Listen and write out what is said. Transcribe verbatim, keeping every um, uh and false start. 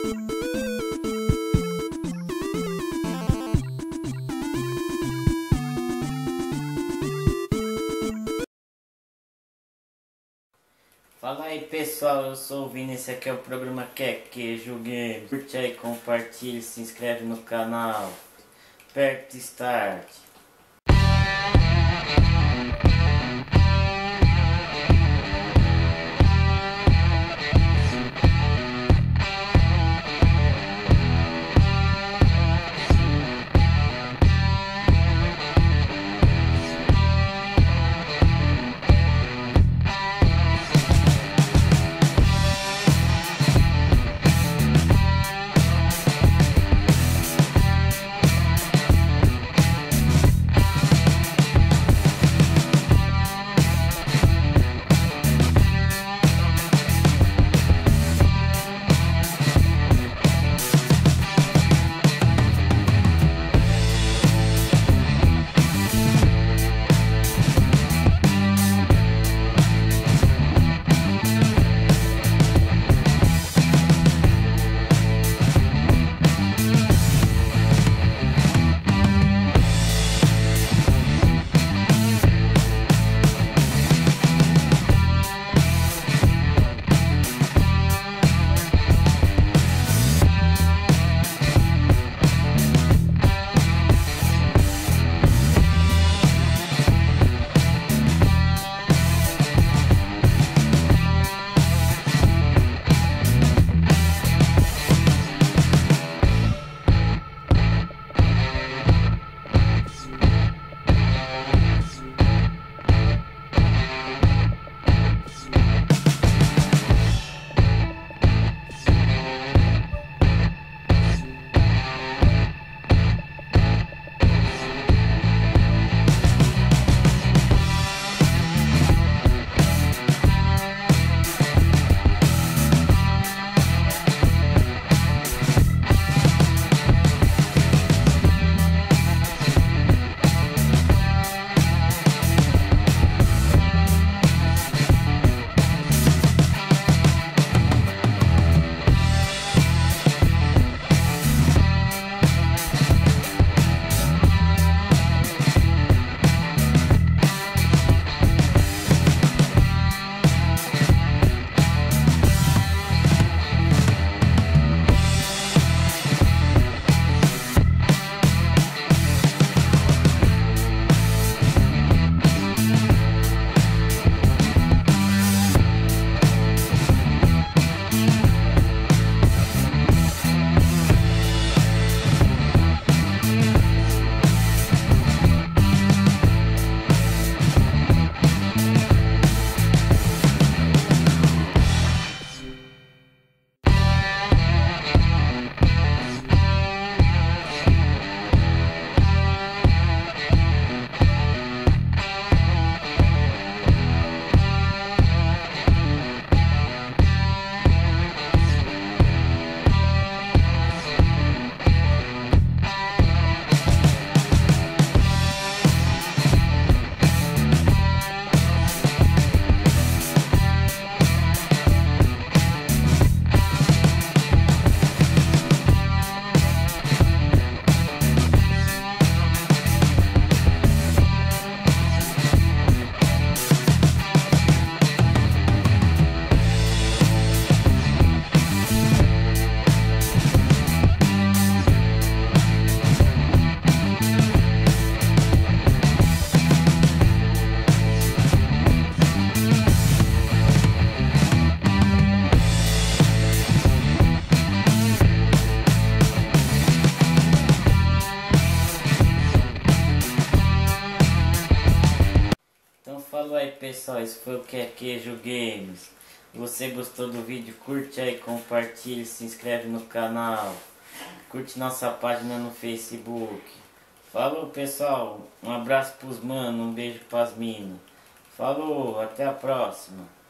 Fala aí pessoal, eu sou o Vini, esse aqui é o programa Que Queijo Games. Curte aí, compartilha, se inscreve no canal. Aperte Start. Falou aí pessoal, esse foi o Que Queijo Games. Se você gostou do vídeo, curte aí, compartilha, se inscreve no canal. Curte nossa página no Facebook. Falou pessoal, um abraço pros manos, um beijo pras minas. Falou, até a próxima.